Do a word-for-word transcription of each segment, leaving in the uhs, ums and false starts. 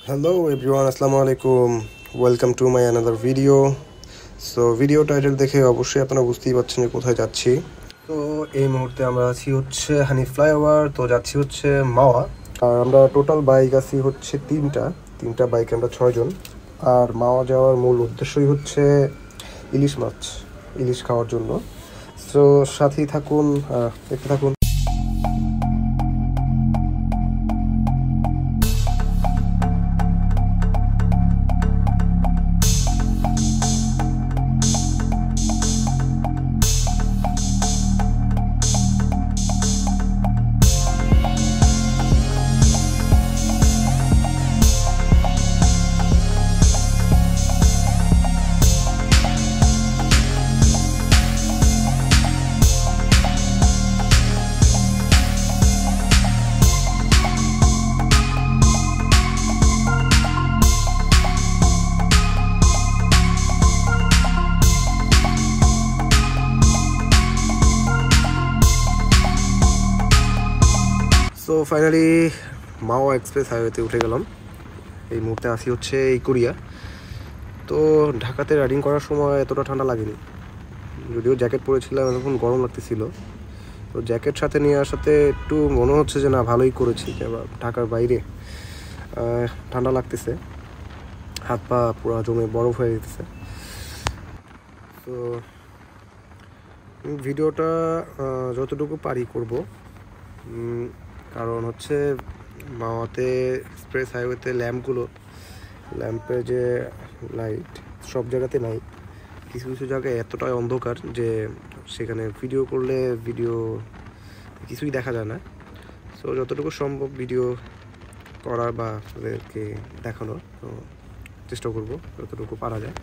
Hello everyone, আসসালামু আলাইকুম। Welcome to my another video. So video title দেখে অবশ্যই আপনারা বুঝতেই পারছেন যে কোথায় যাচ্ছি। তো এই মুহূর্তে আমরা আছি হচ্ছে হানি ফ্লাইওভার, তো যাচ্ছি হচ্ছে মাওয়া। আর আমরা টোটাল বাইক আছি হচ্ছে তিনটা তিনটা বাইকে আমরা ছয়জন। আর মাওয়া যাওয়ার মূল উদ্দেশ্যই হচ্ছে ইলিশ মাছ, ইলিশ খাওয়ার জন্য। সো সাথেই থাকুন, দেখতে থাকুন। সো ফাইনালি মাওয়া এক্সপ্রেস হাইওয়েতে উঠে গেলাম। এই মুহূর্তে আসি হচ্ছে এই কোরিয়া। তো ঢাকাতে রাইডিং করার সময় এতটা ঠান্ডা লাগেনি, যদিও জ্যাকেট পরেছিলাম, তখন গরম লাগতেছিল। তো জ্যাকেট সাথে নিয়ে আসাতে একটু মনে হচ্ছে যে না ভালোই করেছি, ঢাকার বাইরে ঠান্ডা লাগতেছে, হাত পা পুরো জমে বরফ হয়ে যেতেছে। তো ভিডিওটা যতটুকু পারি করব, কারণ হচ্ছে মাওয়াতে এক্সপ্রেস হাইওয়েতে ল্যাম্পগুলো ল্যাম্পের যে লাইট সব জায়গাতে নাই, কিছু কিছু জায়গায় এতটাই অন্ধকার যে সেখানে ভিডিও করলে ভিডিও কিছুই দেখা যায় না। সো যতটুকু সম্ভব ভিডিও করার বা তাদেরকে দেখানোর তো চেষ্টা করব যতটুকু পারা যায়।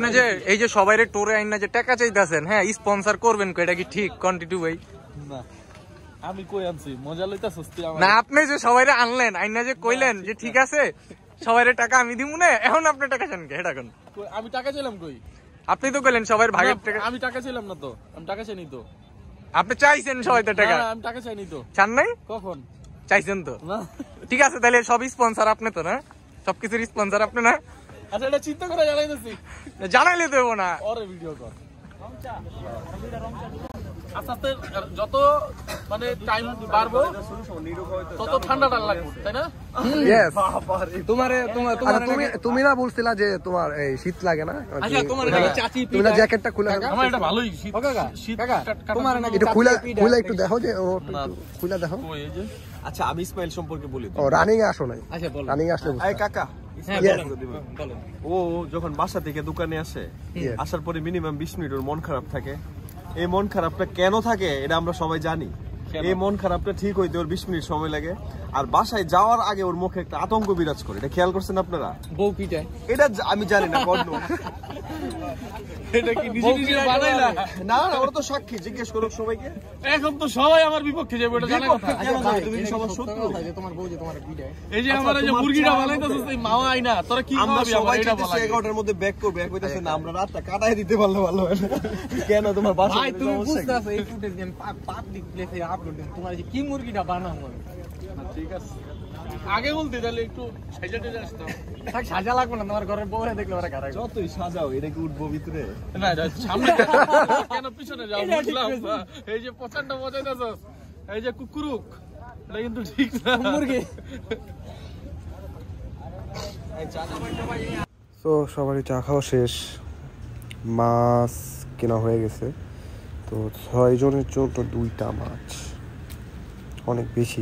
আপনি যে এই যে সবাইরে টোরে আইনা যে টাকা চাইতাছেন, হ্যাঁ স্পন্সর করবেন কো, এটা কি ঠিক কন্টিনিউ ভাই? না আমি কই আনছি মজা লইতাছস তুই আমার? না আপনি যে সবাইরে আনলেন আইনা যে কইলেন যে ঠিক আছে সবাইরে টাকা আমি দিমু না, এখন আপনি টাকা চান কে? এটা কোন? আমি টাকা চাইলাম কই? আপনি তো কইলেন সবার ভাগের টাকা। আমি টাকা চাইলাম না তো, আমি টাকা চাইনি তো। আপনি চাইছেন সবাইতে টাকা? না আমি টাকা চাইনি তো। চান নাই? কখন চাইছেন তো? না। ঠিক আছে তাহলে সব স্পন্সর আপনি তো না, সবকিছুর স্পন্সর আপনি না? আচ্ছা এটা চিন্তা করে জানাইতেছি। জানাইলে দেবো না। ওরে ভিডিও কর। আস্তে আস্তে যত মানে টাইম বাড়বো তত ঠান্ডাটা লাগবে, তাই না? ইয়েস। তোমারে তোমার আচ্ছা তুমি তুমি না বলছিলা যে তোমার এই শীত লাগে না? আচ্ছা তোমার নাকি চাচি তুমি না জ্যাকেটটা খুলে আমার এটা ভালোই শীত। কাকা শীত কাকা তোমার নাকি একটু খুলে চাচি পিঠা- খুলে একটু দেখো যে ও খুলে দেখো। ওই যে আচ্ছা আমি ইসমাইল সম্পর্কে বলি। ও রানিং এ আসো নাই? আচ্ছা বলো। রানিং আসলে এই কাকা হ্যাঁ Yes. বলেন বলেন। ও যখন বাসা থেকে দোকানে আসে, Yes. আসার পরে মিনিমাম বিশ মিনিট ওর মন খারাপ থাকে। এই মন খারাপটা কেন থাকে এটা আমরা সবাই জানি। এই মন খারাপটা ঠিক হইতে ওর বিশ মিনিট সময় লাগে। আর বাসায় যাওয়ার আগে ওর মুখে একটা আতঙ্ক বিরাজ করে, এটা খেয়াল করছেন আপনারা? বউ পিটায়। এটা জা- আমি জানি না কোন এটা কি নিজে নিজে বানাইলা? না না ওরা তো সাক্ষী, জিজ্ঞেস করুক সবাইকে। এখন তো সবাই আমার বিপক্ষে যাবে, এটা জানা কথা। কেন যাবে? তুমি কি সবার শত্রু? তোমার বউ যে তোমার পিটায়। এই যে আমার এই যে মুরগিটা বানাইতেছিস এই মাওয়া আইনা, তোরা কি আমরা খাবি? আমার সবাই এটা বলা। চাইতেছি এগারোটার মধ্যে ব্যাক করবে, এক হইতেছে না আমরা রাতটা কাটায় দিতে পারলে ভালো হয় না। কেন তোমার বাসা ভাই তুমি বুঝতাছো এই ফুটেজ আমি পাবলিক প্লেসে আপলোড দিন, তোমার যে কি মুরগিটা বানাবো। ঠিক আছে আগে বলতে তাহলে একটু সাইজা টেজা আসতাম। থাক সাজা লাগবে না, তোমার ঘরের বউরে দেখলে ওরা গারায়। যতই সাজাও এটা কি উঠবো ভিতরে? না এটা সামনে কেন পিছনে যাও বুঝলাম। এই যে পছন্দ মজাইতাছস, এই যে কুকুরুক, এটা কিন্তু ঠিক না। মুরগি তো সবারই চা খাওয়া শেষ, মাছ কেনা হয়ে গেছে। তো ছয় জনের জন্য দুইটা মাছ, অনেক বেশি।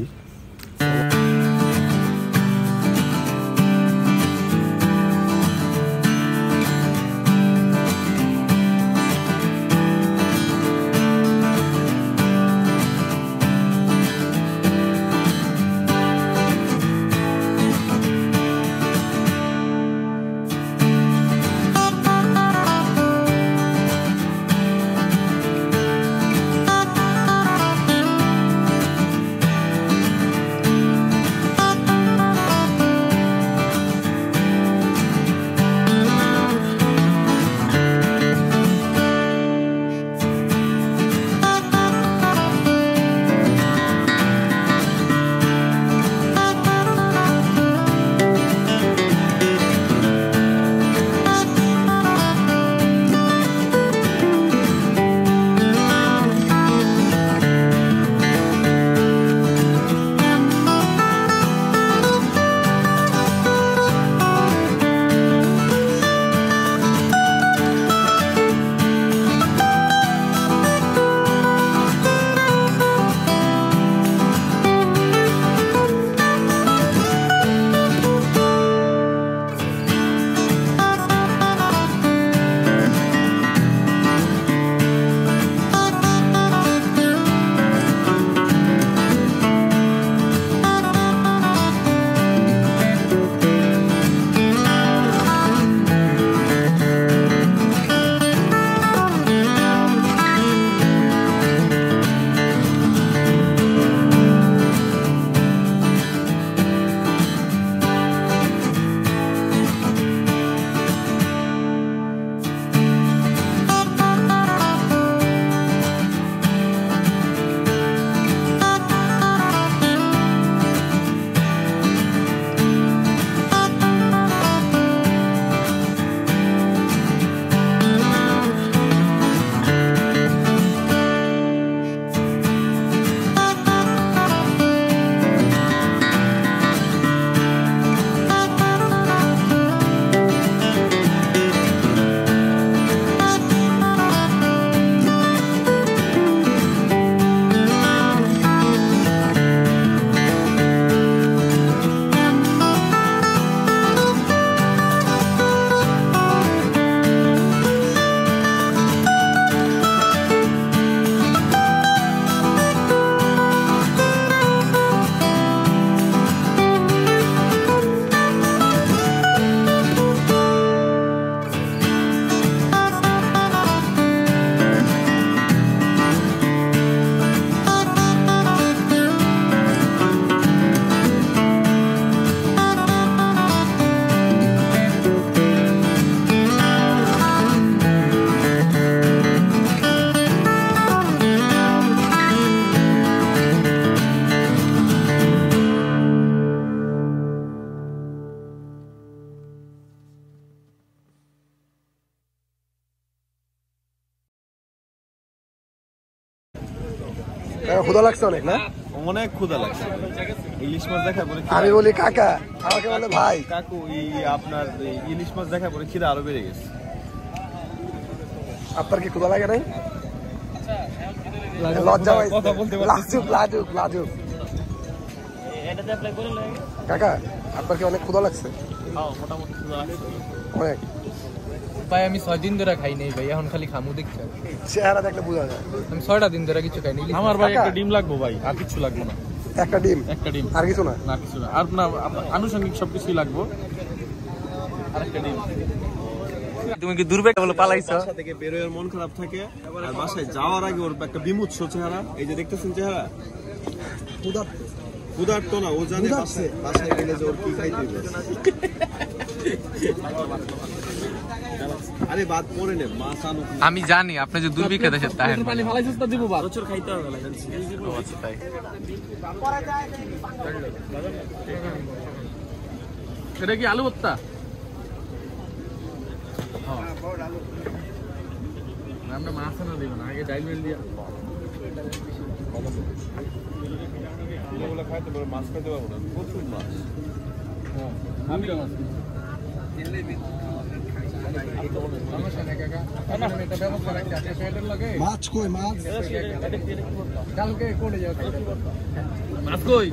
ক্ষুধা লাগছে অনেক না? অনেক ক্ষুধা লাগছে। ইলিশ মাছ দেখা পরে আমি বলি কাকা, আমাকে বলে ভাই। কাকু এই আপনার ইলিশ মাছ দেখা পরে খিদা আরো বেড়ে গেছে। আপনার কি ক্ষুধা লাগে নাই? লজ্জা কথা বলতে লাজুক লাজুক লাজুক। কাকা আপনার কি অনেক ক্ষুধা লাগছে? অনেক ভাই আমি ছয় দিন ধরে খাই নাই ভাই, এখন খালি খামু দেখছি। চেহারা দেখলে বোঝা যায়। আমি ছয়টা দিন ধরে কিছু খাইনি। আমার ভাই একটা ডিম লাগবো ভাই, আর কিছু লাগবে না। একটা ডিম, একটা ডিম, আর কিছু না? না কিছু না, আর না আনুষঙ্গিক সবকিছুই লাগবো। আর একটা ডিম। তুমি কি দুর্বেগ বলে পালাইছো? বাসা থেকে বের হয়ে মন খারাপ থাকে, আর বাসায় যাওয়ার আগে ওর একটা বিমুচ্ছ চেহারা। এই যে দেখতেছেন চেহারা, ক্ষুধার্ত না, ও জানে বাসায় বাসায় গেলে যে ওর কি খাইতে হবে। আরে বাদ পড়ে নে, মাছ আনো। আমি জানি আপনি যে দুর্ভিক্ষে দেশের তাহেন পানি ফালাইছিস তা দিব বাদ। প্রচুর খাইতে হবে। আচ্ছা তাই এটা কি আলু ভর্তা? আমরা মাছ না দিব না, আগে ডাইল মেল দিয়া এগুলো খাইতে পারবো, মাছ খাইতে পারবো না, প্রচুর মাছ। আমি মাছ মাছ কই মাছ? কালকে কোনে যাও? মাছ কই?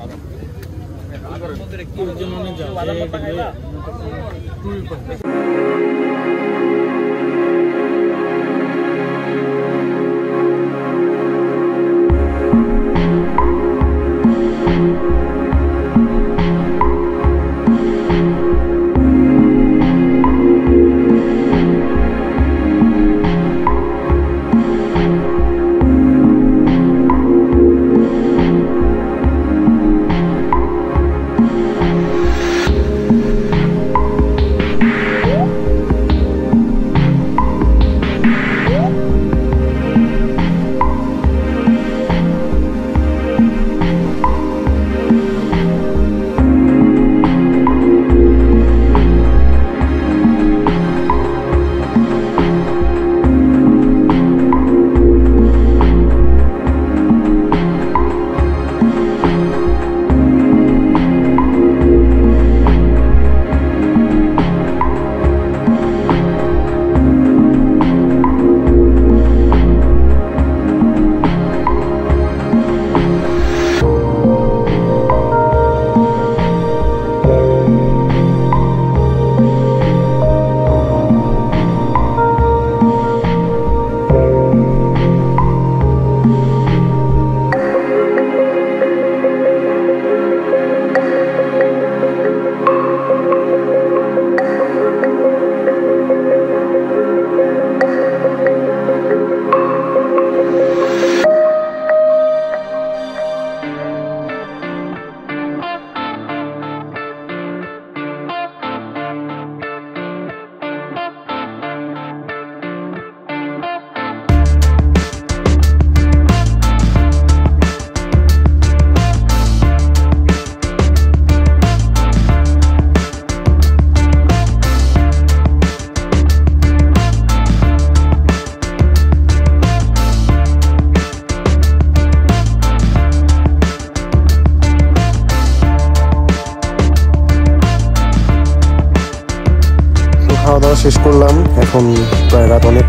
খাওয়া দাওয়া শেষ করলাম, এখন প্রায় রাত অনেক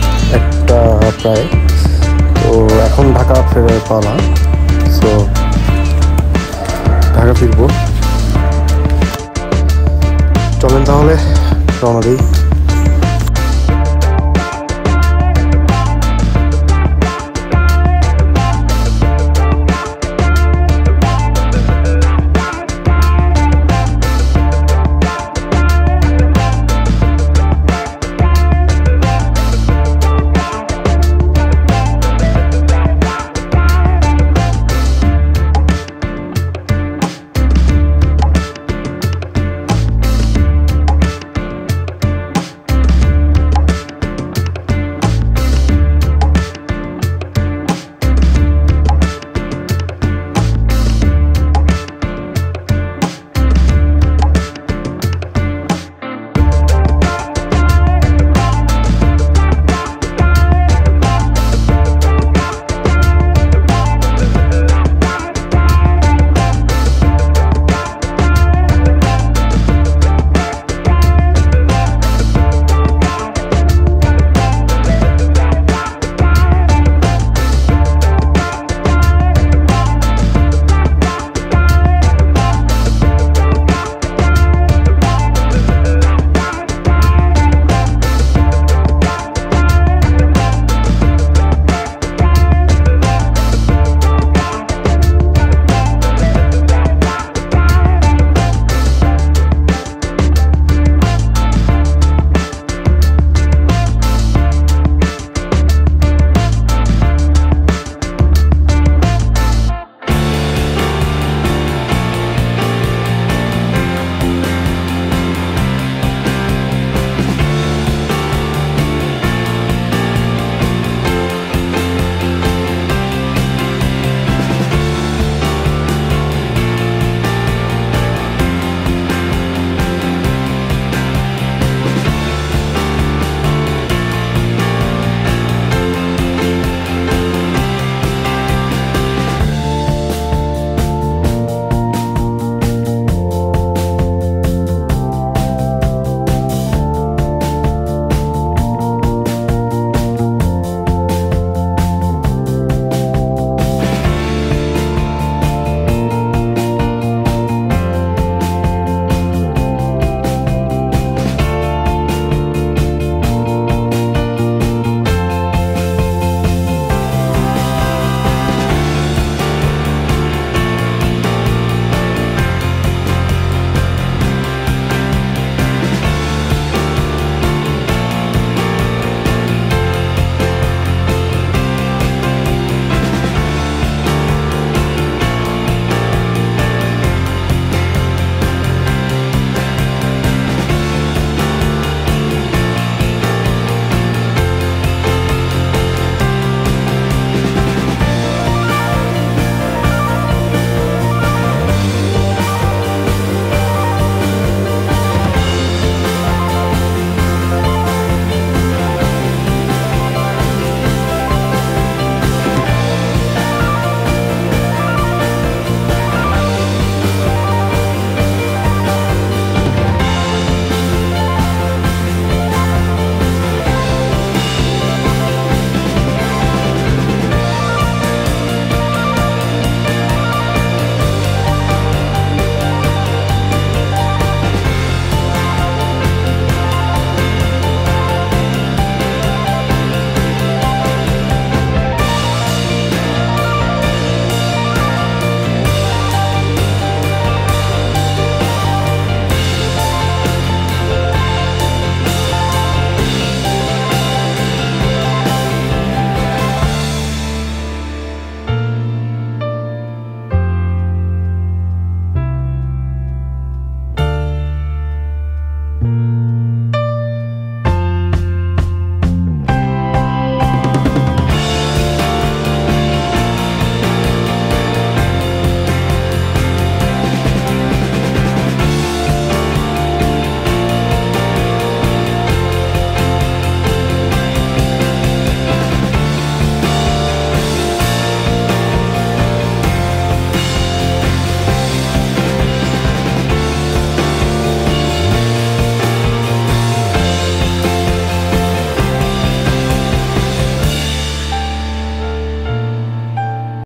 একটা প্রায়। তো এখন ঢাকা ফেরার পালা। সো ঢাকা ফিরবো, চলেন তাহলে রওনা দিই।